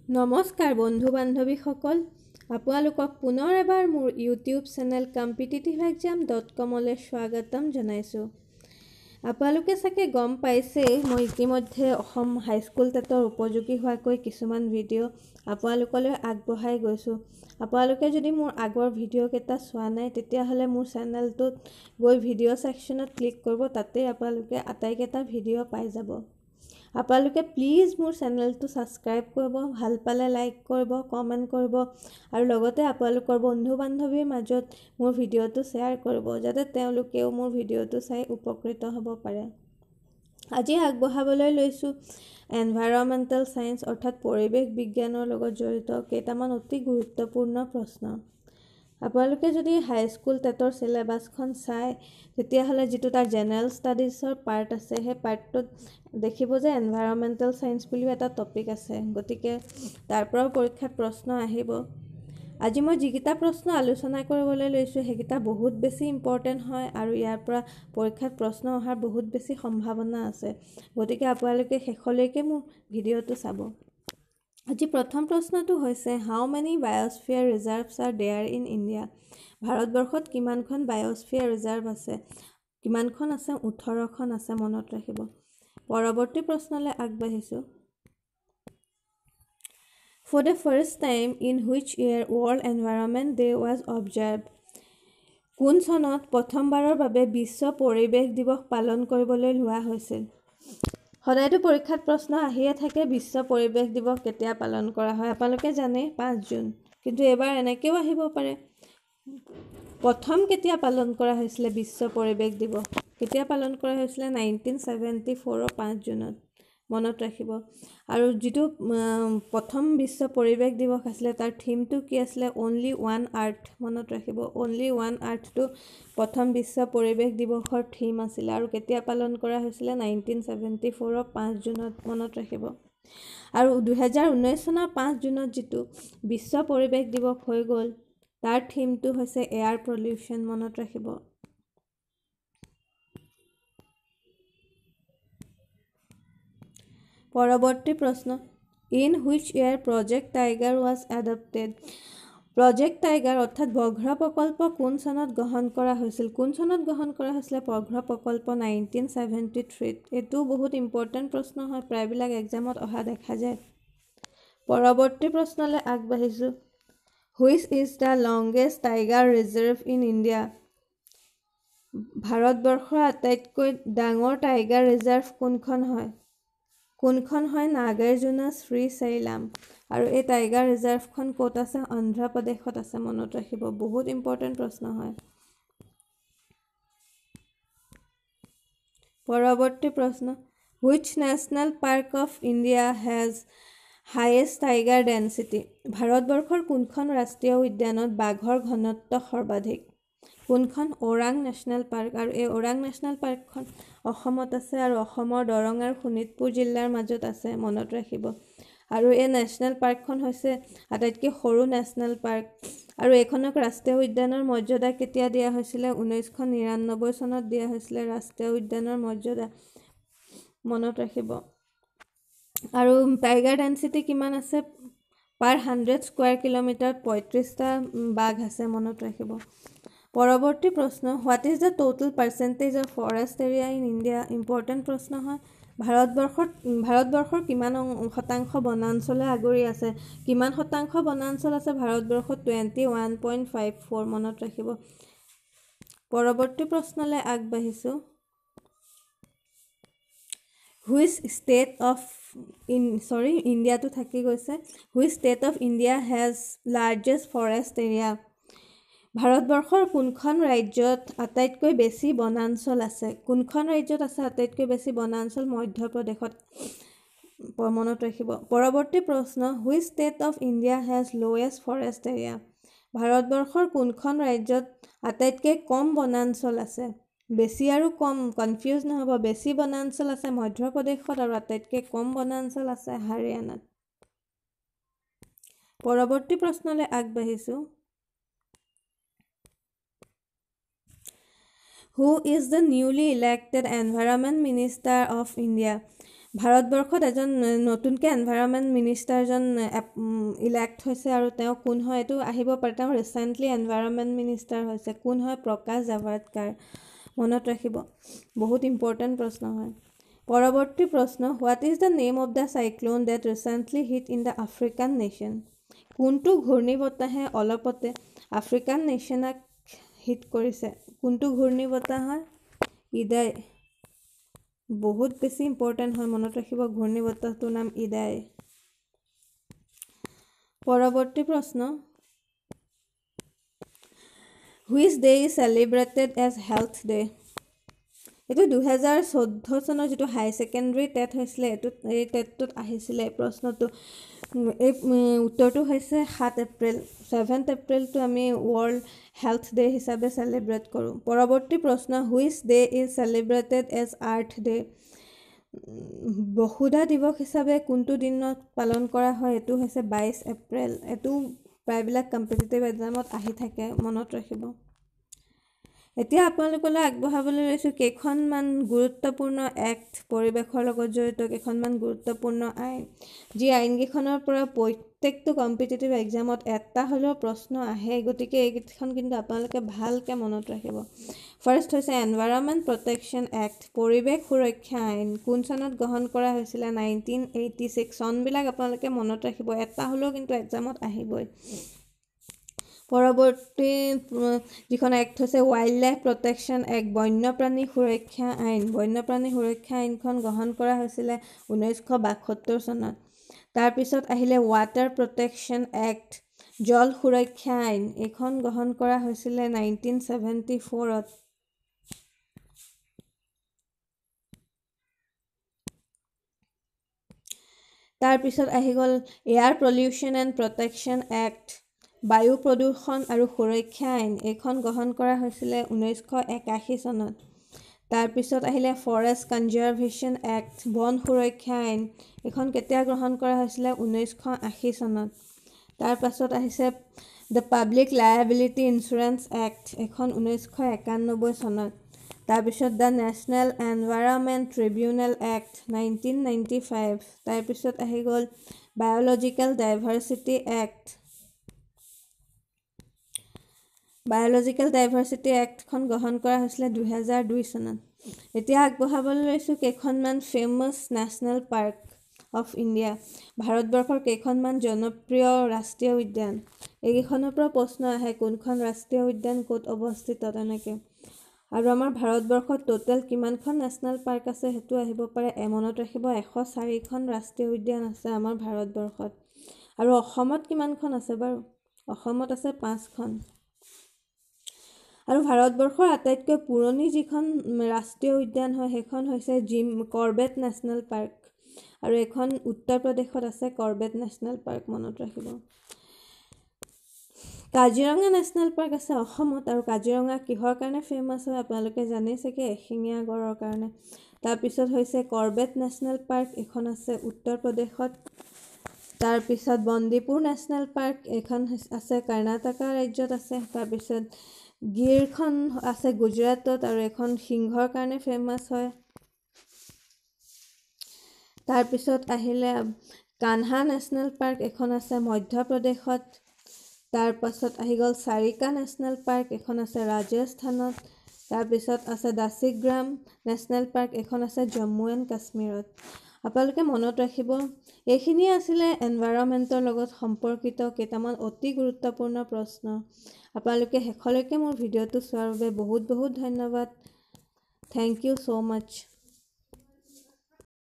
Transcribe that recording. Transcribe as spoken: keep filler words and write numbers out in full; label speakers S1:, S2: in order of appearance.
S1: নমস্কাৰ বন্ধু বান্ধৱীসকল, আপোনালোকক পুনৰ এবাৰ মোৰ YouTube channel competitive exam dot কমলৈ স্বাগতম জনাইছোঁ। আপোনালোকে চাগে গম পাইছেই, মই ইতিমধ্যে অসম হাইস্কুল টেটৰ উপযোগী হোৱাকৈ কিছুমান ভিডিঅ' আপোনালোকলৈ আগবঢ়াই গৈছোঁ। আপোনালোকে যদি মোৰ আগৰ ভিডিঅ'কেইটা চোৱা নাই তেতিয়াহ'লে মোৰ চেনেলটোত গৈ ভিডিঅ' ছেকশ্যনত ক্লিক কৰিব, তাতে আপোনালোকে আটাইকেইটা ভিডিঅ' পাই যাব। আপোনালোকে প্লিজ মোৰ চেনেলটো ছাবস্ক্ৰাইব কৰিব, ভাল পালে লাইক কৰিব, কমেণ্ট কৰিব আৰু লগতে আপোনালোকৰ বন্ধু বান্ধৱীৰ মাজত মোৰ ভিডিঅ'টো শ্বেয়াৰ কৰিব, যাতে তেওঁলোকেও মোৰ ভিডিঅ'টো চাই উপকৃত হ'ব পাৰে। আজি আগবঢ়াবলৈ লৈছোঁ এনভাইৰনমেণ্টেল ছায়েন্স অৰ্থাৎ পৰিৱেশ বিজ্ঞানৰ লগত জড়িত কেইটামান অতি গুৰুত্বপূৰ্ণ প্ৰশ্ন। আপোনালোকে যদি হাইস্কুল টেটৰ চিলেবাছখন চায় তেতিয়াহ'লে যিটো তাৰ জেনেৰেল ষ্টাডিজৰ পাৰ্ট আছে, সেই পাৰ্টটোত দেখিব যে এনভাইৰনমেণ্টেল ছায়েন্স বুলিও এটা টপিক আছে, গতিকে তাৰ পৰাও পৰীক্ষাত প্ৰশ্ন আহিব। আজি মই যিকেইটা প্ৰশ্ন আলোচনা কৰিবলৈ লৈছোঁ সেইকেইটা বহুত বেছি ইম্পৰ্টেণ্ট হয় আৰু ইয়াৰ পৰা পৰীক্ষাত প্ৰশ্ন অহাৰ বহুত বেছি সম্ভাৱনা আছে, গতিকে আপোনালোকে শেষলৈকে মোৰ ভিডিঅ'টো চাব। আজি প্ৰথম প্ৰশ্নটো হৈছে how many biosphere reserves are there in India. ভাৰতবৰ্ষত কিমানখন বায়'স্ফিয়াৰ ৰিজাৰ্ভ আছে? কিমানখন আছে? ওঠৰখন আছে, মনত ৰাখিব। পৰৱৰ্তী প্ৰশ্নলৈ আগবাঢ়িছোঁ। For the first time in which year World Environment Day was observed? কোন চনত প্ৰথমবাৰৰ বাবে বিশ্ব পৰিৱেশ দিৱস পালন কৰিবলৈ লোৱা হৈছিল? সদায়তো পৰীক্ষাত প্ৰশ্ন আহিয়ে থাকে বিশ্ব পৰিৱেশ দিৱস কেতিয়া পালন কৰা হয়। আপোনালোকে জানে পাঁচ জুন, কিন্তু এইবাৰ এনেকৈও আহিব পাৰে প্ৰথম কেতিয়া পালন কৰা হৈছিলে বিশ্ব পৰিৱেশ দিৱস? কেতিয়া পালন কৰা হৈছিলে? নাইনটিন ছেভেণ্টি ফ'ৰৰ পাঁচ জুনত, মনত ৰাখিব। আৰু যিটো প্ৰথম বিশ্ব পৰিৱেশ দিৱস আছিলে তাৰ থিমটো কি আছিলে? অনলি ওৱান আৰ্থ, মনত ৰাখিব। অনলি ওৱান আৰ্থটো প্ৰথম বিশ্ব পৰিৱেশ দিৱসৰ থিম আছিলে আৰু কেতিয়া পালন কৰা হৈছিলে? নাইনটিন ছেভেণ্টি ফ'ৰৰ পাঁচ জুনত, মনত ৰাখিব। আৰু দুহেজাৰ ঊনৈছ চনৰ পাঁচ জুনত যিটো বিশ্ব পৰিৱেশ দিৱস হৈ গ'ল তাৰ থিমটো হৈছে এয়াৰ পলিউশ্যন, মনত ৰাখিব। পৰৱৰ্তী প্ৰশ্ন, in which year project tiger was adopted? Project tiger অৰ্থাৎ ব্যাঘ্ৰ প্ৰকল্প কোন চনত গ্ৰহণ কৰা হৈছিল? কোন চনত গ্ৰহণ কৰা হৈছিলে ব্যাঘ্ৰ প্ৰকল্প? নাইনটিন ছেভেণ্টি থ্ৰীত। এইটো বহুত ইম্পৰ্টেণ্ট প্ৰশ্ন হয়, প্ৰায়বিলাক এক্সামত অহা দেখা যায়। পৰৱৰ্তী প্ৰশ্নলৈ আগবাঢ়িছোঁ। Which is the longest tiger reserve in India? ভাৰতবৰ্ষৰ আটাইতকৈ ডাঙৰ টাইগাৰ ৰিজাৰ্ভ কোনখন হয়? কোনখন হয়? নাগাৰ্জুনা শ্ৰীশৈলাম। আৰু এই টাইগাৰ ৰিজাৰ্ভখন ক'ত আছে? অন্ধ্ৰপ্ৰদেশত আছে, মনত ৰাখিব। বহুত ইম্পৰ্টেণ্ট প্ৰশ্ন হয়। পৰৱৰ্তী প্ৰশ্ন, which national park of India has highest tiger density? ভাৰতবৰ্ষৰ কোনখন ৰাষ্ট্ৰীয় উদ্যানত বাঘৰ ঘনত্ব সৰ্বাধিক? কোনখন? Orang national park. আৰু এই ওৰাং নেশ্যনেল পাৰ্কখন অসমত আছে আৰু অসমৰ দৰং আৰু শোণিতপুৰ জিলাৰ মাজত আছে, মনত ৰাখিব। আৰু এই নেশ্যনেল পাৰ্কখন হৈছে আটাইতকৈ সৰু নেশ্যনেল পাৰ্ক আৰু এইখনক ৰাষ্ট্ৰীয় উদ্যানৰ মৰ্যাদা কেতিয়া দিয়া হৈছিলে? ঊনৈছশ নিৰান্নব্বৈ চনত দিয়া হৈছিলে ৰাষ্ট্ৰীয় উদ্যানৰ মৰ্যাদা, মনত ৰাখিব। আৰু টাইগাৰ ডেন্সিটি কিমান আছে? পাৰ হাণ্ড্ৰেড স্কুৱেৰ কিলোমিটাৰত পঁয়ত্ৰিছটা বাঘ আছে, মনত ৰাখিব। পৰৱৰ্তী প্ৰশ্ন, what is the total percentage of forest area in India? Important প্ৰশ্ন হয়। ভাৰতবৰ্ষত ভাৰতবৰ্ষৰ কিমান শতাংশ বনাঞ্চলে আগুৰি আছে? কিমান শতাংশ বনাঞ্চল আছে ভাৰতবৰ্ষত? Twenty one point five four, মনত ৰাখিব। পৰৱৰ্তী প্ৰশ্নলৈ আগবাঢ়িছোঁ। হুইচ ষ্টেট অফ ইন চৰি ইণ্ডিয়াটো থাকি গৈছে। Which state of India has largest forest area? ভাৰতবৰ্ষৰ কোনখন ৰাজ্যত আটাইতকৈ বেছি বনাঞ্চল আছে? কোনখন ৰাজ্যত আছে আটাইতকৈ বেছি বনাঞ্চল? মধ্যপ্ৰদেশত, মনত ৰাখিব। পৰৱৰ্তী প্ৰশ্ন, which state of India has lowest forest area? ভাৰতবৰ্ষৰ কোনখন ৰাজ্যত আটাইতকৈ কম বনাঞ্চল আছে? বেছি আৰু কম কনফিউজ নহ'ব, বেছি বনাঞ্চল আছে মধ্যপ্ৰদেশত আৰু আটাইতকৈ কম বনাঞ্চল আছে হাৰিয়ানাত। পৰৱৰ্তী প্ৰশ্নলৈ আগবাঢ়িছোঁ। Who is the newly elected Environment Minister of India? ভাৰতবৰ্ষত এজন নতুনকৈ এনভাইৰনমেণ্ট মিনিষ্টাৰ এজন ইলেক্ট হৈছে আৰু তেওঁ কোন হয় এইটো আহিব পাৰে তেওঁ ৰিচেণ্টলি এনভাইৰনমেণ্ট মিনিষ্টাৰ হৈছে কোন হয় প্ৰকাশ জাভ্ৰেকাৰ মনত ৰাখিব বহুত ইম্পৰ্টেণ্ট প্ৰশ্ন হয় পৰৱৰ্তী প্ৰশ্ন what is the name of the cyclone that recently hit in the African nation কোনটো ঘূৰ্ণী বতাহে অলপতে আফ্ৰিকান নেশ্যনক হিট কৰিছে কোনটো ঘূৰ্ণী বতাহ হয় ইডাই বহুত বেছি ইম্পৰ্টেণ্ট হয় মনত ৰাখিব ঘূৰ্ণী বতাহটোৰ নাম ইডাই পৰৱৰ্তী প্ৰশ্ন which day is celebrated as health day এইটো দুহেজাৰ চৈধ্য চনৰ যিটো হাই ছেকেণ্ডেৰী টেট হৈছিলে এইটোত এই টেটটোত আহিছিলে এই প্ৰশ্নটো এই উত্তৰটো হৈছে সাত এপ্ৰিল ছেভেন্থ এপ্ৰিলটো আমি ৱৰ্ল্ড হেল্থ ডে হিচাপে চেলিব্ৰেট কৰোঁ পৰৱৰ্তী প্ৰশ্ন which day is celebrated as earth day বসুধা দিৱস হিচাপে কোনটো দিনত পালন কৰা হয় এইটো হৈছে বাইছ এপ্ৰিল এইটো প্ৰায়বিলাক কম্পিটিটিভ এক্সামত আহি থাকে মনত ৰাখিব এতিয়া আপোনালোকলৈ আগবঢ়াবলৈ লৈছোঁ কেইখনমান গুৰুত্বপূৰ্ণ এক্ট পৰিৱেশৰ লগত জড়িত কেইখনমান গুৰুত্বপূৰ্ণ আইন যি আইনকেইখনৰ পৰা প্ৰত্যেকটো কম্পিটিটিভ এক্সামত এটা হ'লেও প্ৰশ্ন আহে গতিকে এইকেইখন কিন্তু আপোনালোকে ভালকৈ মনত ৰাখিব ফাৰ্ষ্ট হৈছে এনভাইৰনমেণ্ট প্ৰটেকশ্যন এক্ট পৰিৱেশ সুৰক্ষা আইন কোন চনত গ্ৰহণ কৰা হৈছিলে নাইনটিন এইটি ছিক্স চনবিলাক আপোনালোকে মনত ৰাখিব এটা হ'লেও কিন্তু এক্সামত আহিবই পৰৱৰ্তী যিখন এক্ট হৈছে ৱাইল্ড লাইফ প্ৰটেকশ্যন এক্ট বন্যপ্ৰাণী সুৰক্ষা আইন বন্যপ্ৰাণী সুৰক্ষা আইনখন গ্ৰহণ কৰা হৈছিলে ঊনৈছশ বাসত্তৰ চনত তাৰপিছত আহিলে ৱাটাৰ প্ৰটেকশ্যন এক্ট জল সুৰক্ষা আইন এইখন গ্ৰহণ কৰা হৈছিলে নাইনটিন ছেভেণ্টি ফ'ৰত তাৰপিছত আহি গ'ল air pollution and protection act বায়ু প্ৰদূষণ আৰু সুৰক্ষা আইন এইখন গ্ৰহণ কৰা হৈছিলে ঊনৈছশ একাশী চনত তাৰপিছত আহিলে ফৰেষ্ট কনজাৰ্ভেশ্যন এক্ট বন সুৰক্ষা আইন এইখন কেতিয়া গ্ৰহণ কৰা হৈছিলে ঊনৈছশ আশী চনত তাৰপাছত আহিছে the public liability insurance act এইখন ঊনৈছশ একানব্বৈ চনত তাৰপিছত the national environment tribunal act nineteen ninety five তাৰপিছত আহি গ'ল biological diversity act biological diversity এক্টখন গ্ৰহণ কৰা হৈছিলে দুহেজাৰ দুই চনত এতিয়া আগবঢ়াবলৈ লৈছোঁ কেইখনমান famous national park of India ভাৰতবৰ্ষৰ কেইখনমান জনপ্ৰিয় ৰাষ্ট্ৰীয় উদ্যান এইকেইখনৰ পৰা প্ৰশ্ন আহে কোনখন ৰাষ্ট্ৰীয় উদ্যান ক'ত অৱস্থিত তেনেকৈ আৰু আমাৰ ভাৰতবৰ্ষত টোটেল কিমানখন নেশ্যনেল পাৰ্ক আছে সেইটো আহিব পাৰে মনত ৰাখিব এশ চাৰিখন ৰাষ্ট্ৰীয় উদ্যান আছে আমাৰ ভাৰতবৰ্ষত আৰু অসমত কিমানখন আছে বাৰু অসমত আছে পাঁচখন আৰু ভাৰতবৰ্ষৰ আটাইতকৈ পুৰণি যিখন ৰাষ্ট্ৰীয় উদ্যান হয় সেইখন হৈছে জিম কৰ্বেট নেশ্যনেল পাৰ্ক আৰু এখন উত্তৰ প্ৰদেশত আছে কৰ্বেট নেশ্যনেল পাৰ্ক মনত ৰাখিব কাজিৰঙা নেশ্যনেল পাৰ্ক আছে অসমত আৰু কাজিৰঙা কিহৰ কাৰণে ফেমাছ হয় আপোনালোকে জানেই চাগে এশিঙীয়া গঁড়ৰ কাৰণে তাৰপিছত হৈছে কৰ্বেট নেশ্যনেল পাৰ্ক এইখন আছে উত্তৰ প্ৰদেশত তাৰপিছত বন্দিপুৰ নেশ্যনেল পাৰ্ক এইখন আছে কৰ্ণাটকা ৰাজ্যত আছে তাৰপিছত গিৰখন আছে গুজৰাটত আৰু এখন সিংহৰ কাৰণে ফেমাছ হয় তাৰপিছত আহিলে কানহা নেশ্যনেল পাৰ্ক এখন আছে মধ্য প্ৰদেশত তাৰপাছত আহি গ'ল চাৰিকা নেশ্যনেল পাৰ্ক এখন আছে ৰাজস্থানত তাৰপিছত আছে দাচিগ্ৰাম নেশ্যনেল পাৰ্ক এখন আছে জম্মু এণ্ড কাশ্মীৰত আপোনালোকে মনত ৰাখিব এইখিনিয়ে আছিলে এনভাইৰনমেণ্টৰ লগত সম্পৰ্কিত কেইটামান অতি গুৰুত্বপূৰ্ণ প্ৰশ্ন আপোনালোকে শেষলৈকে মোৰ ভিডিঅ'টো চোৱাৰ বাবে বহুত বহুত ধন্যবাদ থেংক ইউ ছ' মাছ